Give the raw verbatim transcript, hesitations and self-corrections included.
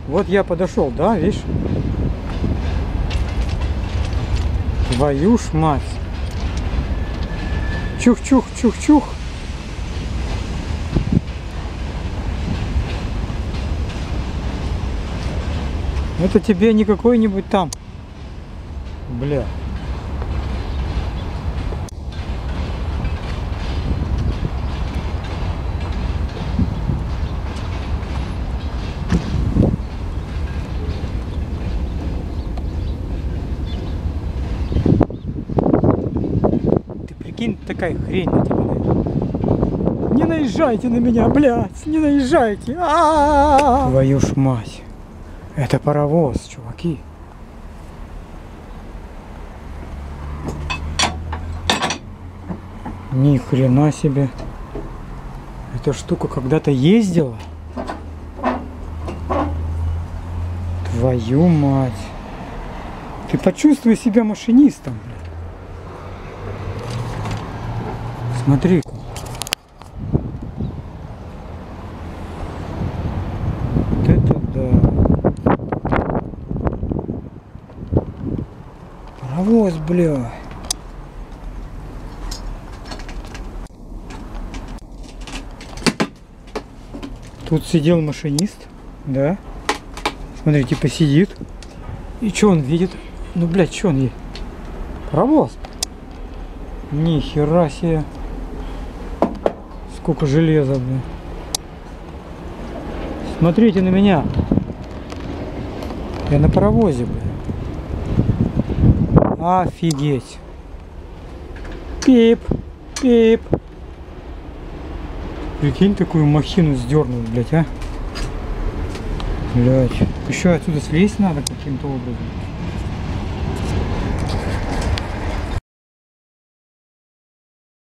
Вот я подошел, да, видишь? Твою ж мать. Чух-чух-чух-чух. Это тебе не какой-нибудь там. Бля. Ты прикинь, такая хрень на тебя наедет. Не наезжайте на меня, блядь, не наезжайте. А-а-а-а! Твою ж мать. Это паровоз, чуваки. Ни хрена себе. Эта штука когда-то ездила. Твою мать. Ты почувствуй себя машинистом, блядь. Смотри-ка. Вот это да. Паровоз, бля. Тут сидел машинист, да? Смотри, типа сидит. И что он видит? Ну, блядь, что он видит? Паровоз. Ни хера себе. Сколько железа, блядь. Смотрите на меня. Я на паровозе, блядь. Офигеть. Пип, пип. Прикинь, такую махину сдернул, блядь, а? Блядь. Еще отсюда слезть надо каким-то образом.